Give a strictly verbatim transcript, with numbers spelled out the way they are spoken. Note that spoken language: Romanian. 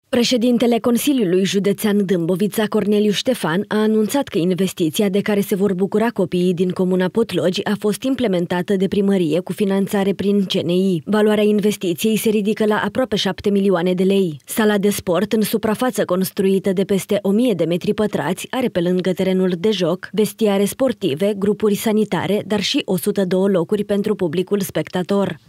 Președintele Consiliului Județean Dâmbovița, Corneliu Ștefan, a anunțat că investiția de care se vor bucura copiii din comuna Potlogi a fost implementată de primărie cu finanțare prin C N I. Valoarea investiției se ridică la aproape șapte milioane de lei. Sala de sport, în suprafață construită de peste o mie de metri pătrați, are pe lângă terenul de joc, vestiare sportive, grupuri sanitare, dar și o sută doi locuri pentru publicul spectator.